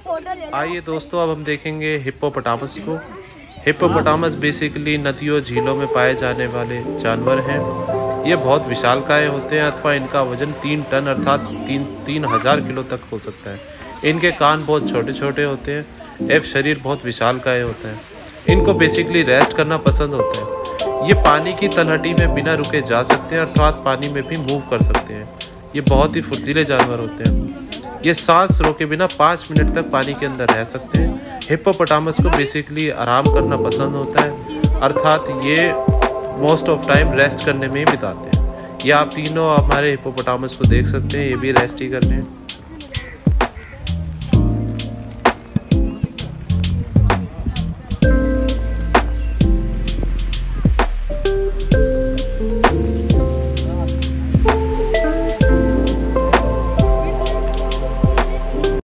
आइए दोस्तों, अब हम देखेंगे हिप्पोपोटामस को। हिप्पोपोटामस बेसिकली नदियों झीलों में पाए जाने वाले जानवर हैं। ये बहुत विशालकाय होते हैं अथवा इनका वजन 3 टन अर्थात 3000 किलो तक हो सकता है। इनके कान बहुत छोटे छोटे होते हैं एवं शरीर बहुत विशालकाय होता है। इनको बेसिकली रेस्ट करना पसंद होता है। ये पानी की तलहटी में बिना रुके जा सकते हैं अर्थात पानी में भी मूव कर सकते हैं। ये बहुत ही फुर्तीले जानवर होते हैं। ये सांस रोके बिना 5 मिनट तक पानी के अंदर रह सकते हैं। हिप्पोपोटामस को बेसिकली आराम करना पसंद होता है अर्थात ये मोस्ट ऑफ टाइम रेस्ट करने में ही बिताते हैं। ये आप तीनों हमारे हिप्पोपोटामस को देख सकते हैं, ये भी रेस्ट ही कर रहे हैं।